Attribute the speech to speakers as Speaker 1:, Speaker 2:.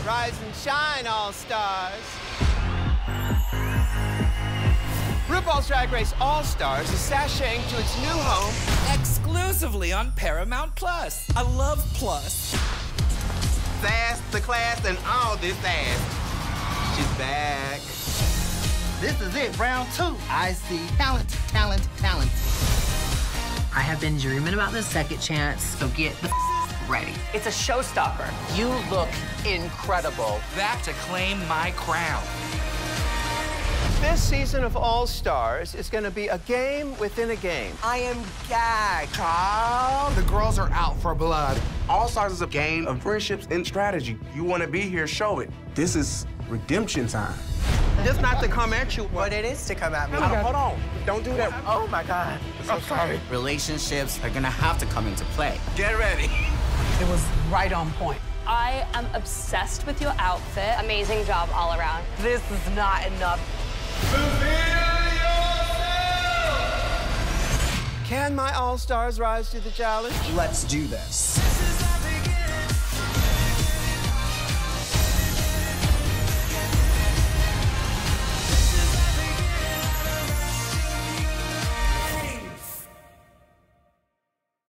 Speaker 1: Rise and shine, All-Stars. RuPaul's Drag Race All-Stars is sashaying to its new home
Speaker 2: exclusively on Paramount Plus. I love Plus.
Speaker 3: Sass, the class, and all this ass. She's back.
Speaker 4: This is it, round 2. I see talent, talent, talent.
Speaker 5: I have been dreaming about this second chance, so get the ready.
Speaker 6: It's a showstopper.
Speaker 7: You look incredible.
Speaker 2: Back to claim my crown.
Speaker 1: This season of All-Stars is going to be a game within a game.
Speaker 7: I am gagged.
Speaker 3: Child, the girls are out for blood. All-Stars is a game of friendships and strategy. You want to be here, show it. This is redemption time.
Speaker 1: Just not to come at you,
Speaker 7: But it is to come at me.
Speaker 3: Hold on. Don't do that.
Speaker 7: Oh, my God.
Speaker 3: I'm sorry.
Speaker 8: Relationships are gonna have to come into play.
Speaker 3: Get ready.
Speaker 6: It was right on point.
Speaker 9: I am obsessed with your outfit. Amazing job all around.
Speaker 6: This is not enough.
Speaker 1: Can my All-Stars rise to the challenge?
Speaker 8: Let's do this.